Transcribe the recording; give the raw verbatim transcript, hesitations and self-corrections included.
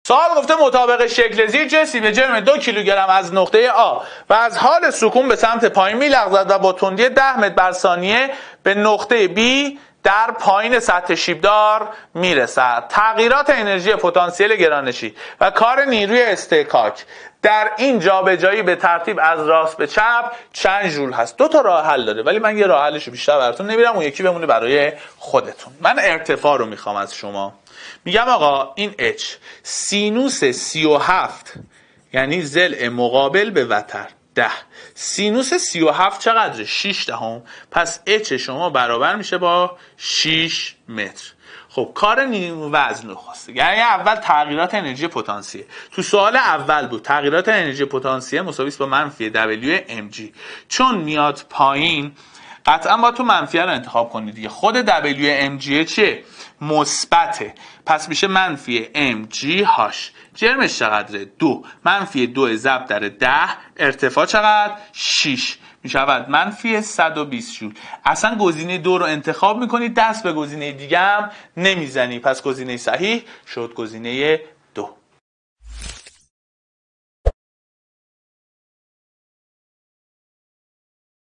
سوال گفته مطابق شکل زیر جسمی به جرم دو کیلوگرم از نقطه آ و از حال سکون به سمت پایین میلغزد و با تندی ده متر بر ثانیه به نقطه بی در پایین سطح شیبدار میرسد. تغییرات انرژی پتانسیل گرانشی و کار نیروی استحکاک در این جابجایی به ترتیب از راست به چپ چند ژول هست. دو تا راه حل داره ولی من یه راه حلشو بیشتر براتون نمیرم، اون یکی بمونه برای خودتون. من ارتفاع رو میخوام از شما. میگم آقا این H سینوس سی و هفت یعنی ضلع مقابل به وتر ده. سینوس سی و هفت چقدره؟ شش دهم. پس H شما برابر میشه با شش متر. خب کار نیمه وزن رو خواسته، یعنی اول تغییرات انرژی پتانسیل. تو سوال اول بود تغییرات انرژی پتانسیل مساوی است با منفی دبلیو ام جی. چون میاد پایین قطعا با تو منفی رو انتخاب کنید دیگه. خود دبلیو ام جی چیه؟ مثبته. پس میشه منفی ام جی هاش. جرمش چقدره؟ دو. منفی دو ضرب در ده. ارتفاع چقدر؟ شش. میشود منفی صد و بیست جول. اصلا گزینه دو رو انتخاب میکنی، دست به گزینه دیگه هم نمیزنی. پس گزینه صحیح شد گزینه